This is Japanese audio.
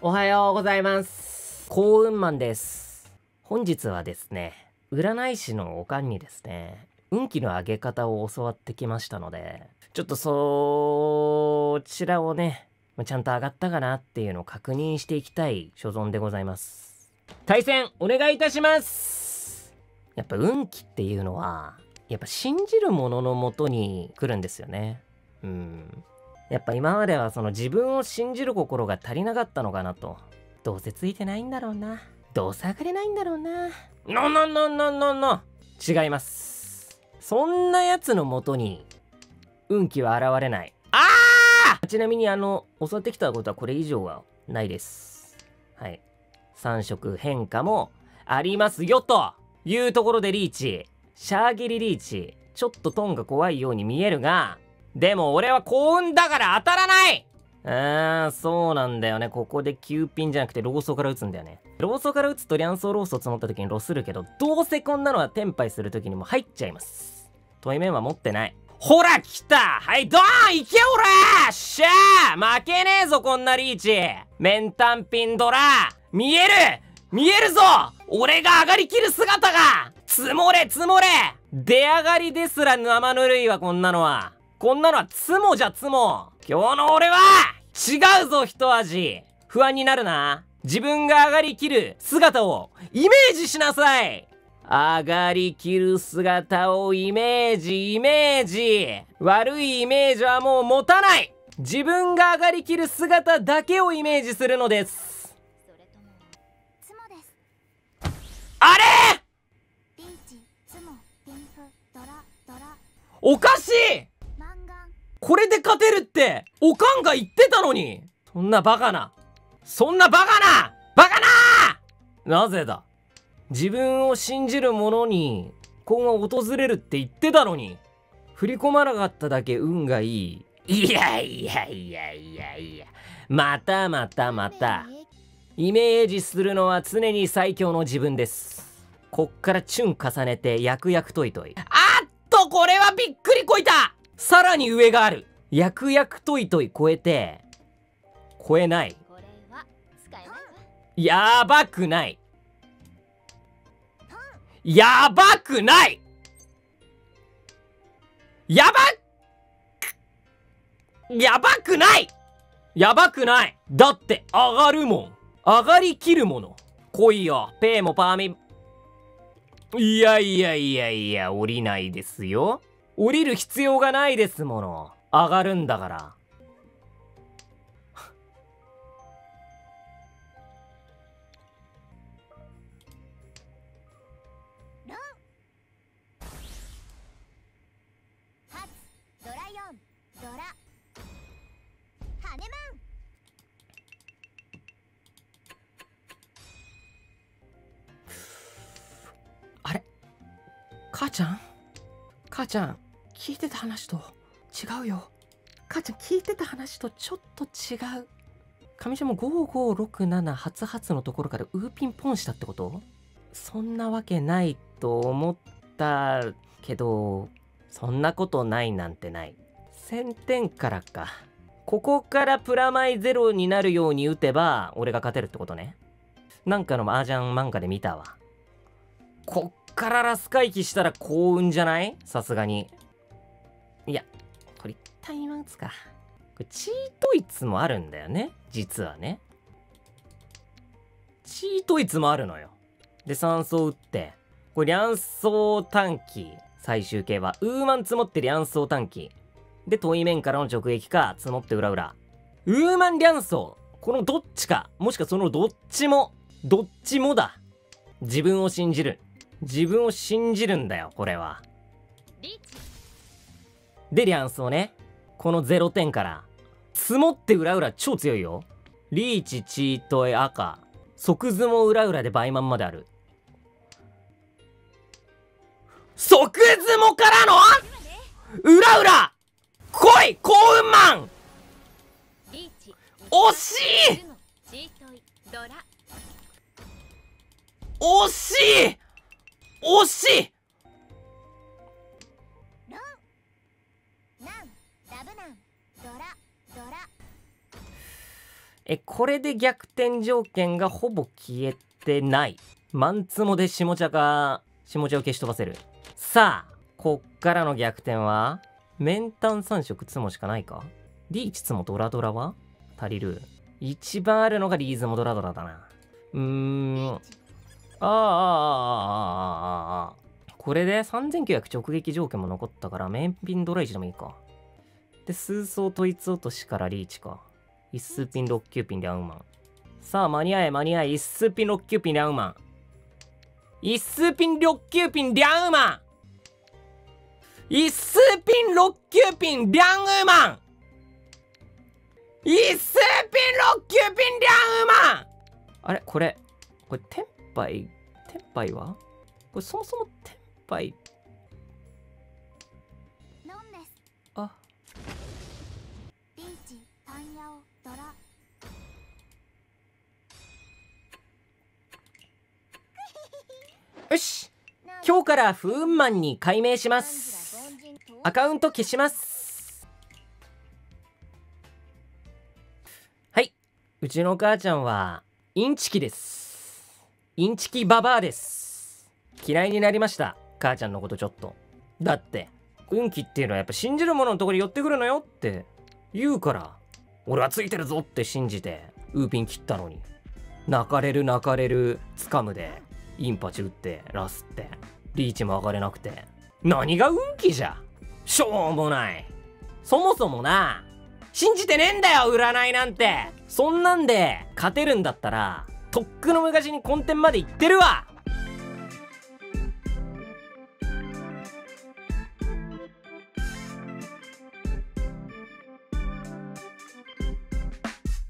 おはようございます。幸運マンです。本日はですね、占い師のおかんにですね、運気の上げ方を教わってきましたので、ちょっとそちらをね、ちゃんと上がったかなっていうのを確認していきたい所存でございます。対戦お願いいたします。やっぱ運気っていうのは、やっぱ信じるもののもとに来るんですよね。やっぱ今まではその自分を信じる心が足りなかったのかなと。どうせついてないんだろうな。どうせ上がれないんだろうな。違います。そんなやつのもとに運気は現れない。ちなみに教わってきたことはこれ以上はないです。はい。3色変化もありますよというところでリーチ。シャーギリリーチ。ちょっとトンが怖いように見えるが、でも俺は幸運だから当たらない。そうなんだよね。ここで9ピンじゃなくてローソから打つんだよね。ローソから打つとリャンソーローソ積もった時にロスるけど、どうせこんなのはテンパイする時にも入っちゃいます。問い面は持ってない。ほら来た。はいドーンいけおらーしゃー負けねえぞこんなリーチ。メンタンピンドラ見えるぞ俺が上がりきる姿が積もれ出上がりですら生ぬるいわこんなのはツモじゃツモ。今日の俺は違うぞ一味。不安になるな。自分が上がりきる姿をイメージしなさい。上がりきる姿をイメージ。悪いイメージはもう持たない。自分が上がりきる姿だけをイメージするのです。あれおかしい。これで勝てるっておかんが言ってたのに。そんなバカななぜだ。自分を信じる者に幸運が訪れるって言ってたのに、振り込まなかっただけ運がいい。いやまたイメージするのは常に最強の自分です。こっからチュン重ねてヤクヤクトイトイ。これはびっくりこいた。さらに上がある。ヤクヤクトイトイ超えて超えない。やばくないやばくないだって上がるもん。上がりきるもの。来いよ。ペイもパーミ。いや降りないですよ。降りる必要がないですもの。上がるんだからあれ母ちゃん聞いてた話と違うよ。母ちゃん聞いてた話とちょっと違う。上地も5567初のところからウーピンポンしたってこと？そんなわけないと思ったけど、そんなことないなんてない。1000点からか。ここからプラマイゼロになるように打てば俺が勝てるってことね。なんかの麻雀漫画で見たわ。こっからラス回帰したら幸運じゃない？さすがに。いやこれ一旦今打つか。これチートイツもあるんだよね、実はね。チートイツもあるのよ。で3層打って、これリャンソー短期最終形はウーマン積もってリャンソー短期で問い面からの直撃か積もって裏裏ウーマンリャンソー、このどっちか、もしくはそのどっちもだ。自分を信じるんだよこれは。でリャンソーね、この0点から積もって裏裏超強いよ。リーチチートエ赤即図も裏裏で倍満まである。即図もからの裏裏来い幸運マン。惜しいこれで逆転条件がほぼ消えてない。マンツモで下茶を消し飛ばせる。さあ、こっからの逆転はメンタン3色ツモしかないか。リーチツモドラドラは足りる。一番あるのがリーズモドラドラだな。これで3900直撃条件も残ったからメンピンドライチでもいいか。で、数層統一落としからリーチか。一数ピン6級ピンでアウマン。さあ、間に合え。一数ピン6級ピンでアウマン。一数ピン6級ピンリャンウマン。一数ピン6級ピンリャンウマン。一数ピン6級ピンリャンウマン。あれこれテンパイはこれそもそもテンパイ。あ、よし、今日から不運マンに改名します。アカウント消します。はい、うちの母ちゃんはインチキです。インチキババアです。嫌いになりました、母ちゃんのこと。ちょっとだって運気っていうのはやっぱ信じる者のところに寄ってくるのよって言うから、俺はついてるぞって信じてウーピン切ったのに、泣かれるつかむでインパチ打ってラスってリーチも上がれなくて、何が運気じゃ。しょうもない。そもそもな、信じてねえんだよ占いなんて。そんなんで勝てるんだったらとっくの昔にコンテンまで行ってるわ。